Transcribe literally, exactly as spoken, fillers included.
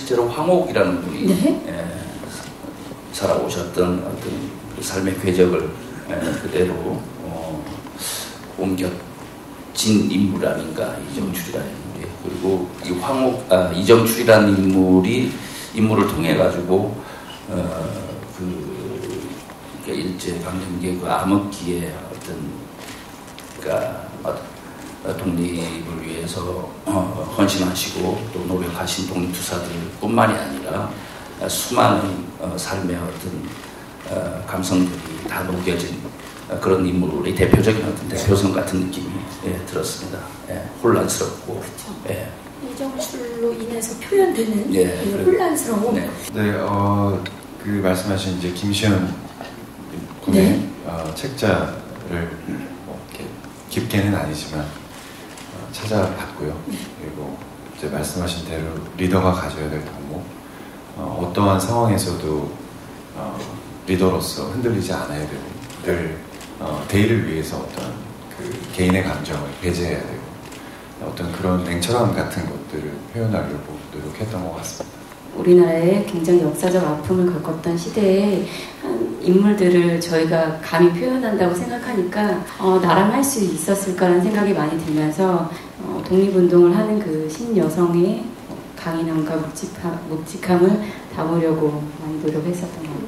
실제로 황옥이라는 분이 네? 예, 살아오셨던 어떤 그 삶의 궤적을 예, 그대로 어, 옮겨진 인물 아닌가, 이정출이라는 인물이. 그리고 이 황옥, 아, 이정출이라는 인물이 인물을 통해 가지고 어, 그 그러니까 일제 강점기의 그 암흑기에 어떤 그러니까 독립을 위해서 어, 헌신하시고 또 노력하신 독립투사들뿐만이 아니라 수많은 어, 삶의 어떤 어, 감성들이 다 녹여진 어, 그런 인물의 대표적인 어떤 대표성 같은 느낌이 예, 들었습니다. 예, 혼란스럽고. 그렇죠. 예. 이정출로 인해서 표현되는 예, 예, 그래. 혼란스러움. 네. 네, 어, 그 말씀하신 이제 김시현 군의 네. 어, 책자를 뭐 이렇게 깊게는 아니지만 어, 찾아봤고요. 네. 그리고 이제 말씀하신 대로 리더가 가져야 될 덕목, 어, 어떠한 상황에서도 어, 리더로서 흔들리지 않아야 되고 늘 어, 대의를 위해서 어떤 그 개인의 감정을 배제해야 되고 어떤 그런 냉철함 같은 것들을 표현하려고 노력했던 것 같습니다. 우리나라에 굉장히 역사적 아픔을 겪었던 시대에 한 인물들을 저희가 감히 표현한다고 생각하니까 어, 나랑 할 수 있었을까라는 생각이 많이 들면서 어, 독립운동을 하는 그 신여성의 강인함과 묵직함, 묵직함을 담으려고 많이 노력했었던 것 같아요.